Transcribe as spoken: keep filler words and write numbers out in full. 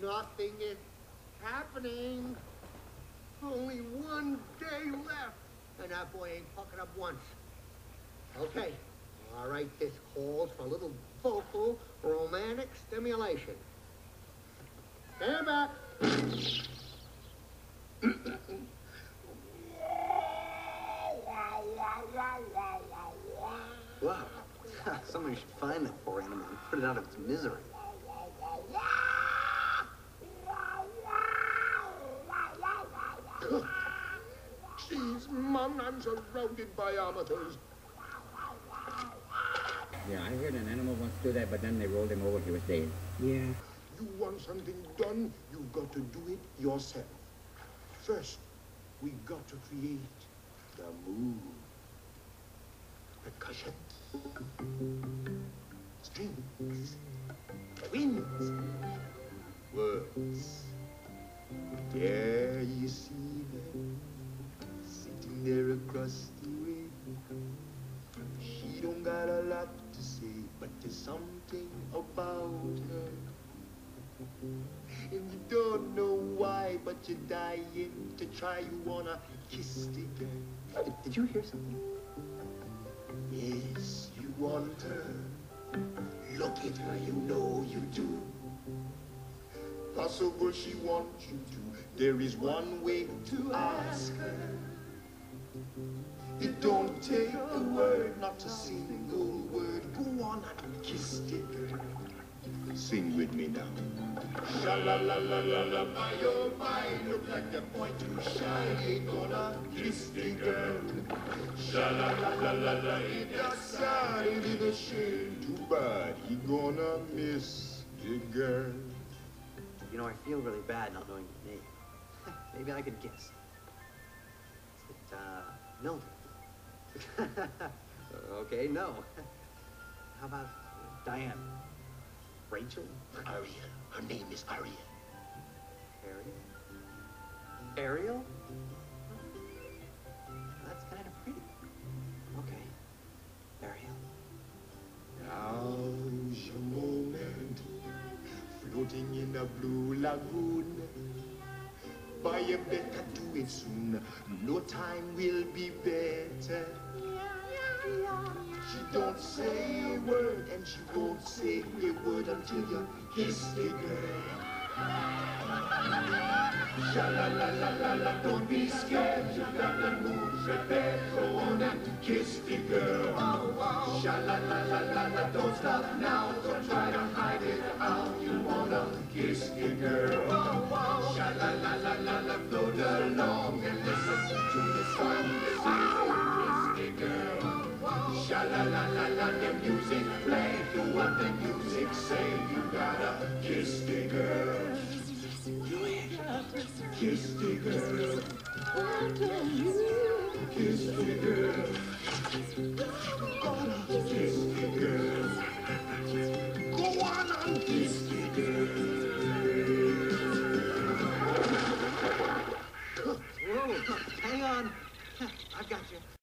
Nothing is happening. Only one day left. And that boy ain't fucking up once. Okay. All right, this calls for a little vocal romantic stimulation. Stand back. Wow. Somebody should find that poor animal and put it out of its misery. Jeez, Mum, I'm surrounded by amateurs. Yeah, I heard an animal once do that, but then they rolled him over, he was dead. Yeah. You want something done, you've got to do it yourself. First, we got to create the mood. Percussion. Strings. Winds. Words. There you see her, sitting there across the way. She don't got a lot to say, but there's something about her. And you don't know why, but you're dying to try. You wanna kiss the girl. Did, did you hear something? Yes, you want her. Look at her, you know you do. Possible she wants you to. There is one way to ask her. It don't take a word, not a single word. Go on and kiss the girl. Sing with me now. Sha la la la la la, my oh my, look like a boy too shy. Ain't gonna kiss the girl. Sha la la la la la, ain't that sad, ain't it a shame? Too bad, he gonna miss the girl. You know, I feel really bad not knowing your name. Maybe I could guess. Is it, uh, Mildred? Okay, no. How about Diane? Rachel? Ariel. Her name is Ariel. Ariel? Ariel? That's kind of pretty. Okay. Ariel. Now's your moment. Floating in a blue lagoon. Buy a better, do it soon. No time will be better. She don't say a word, and she won't say a word until you kiss the girl. Sha la la la la la, don't be scared. You got the mood prepared. Go on and kiss the girl. Sha la la la la la, don't stop now. Don't try to hide it out. You wanna kiss the girl. Sha la la la la la, float along and listen to the song. Kiss the girl. Sha la la la la, the music play. Do what the music say. You gotta kiss the girl. Kiss the girl. Kiss the girl.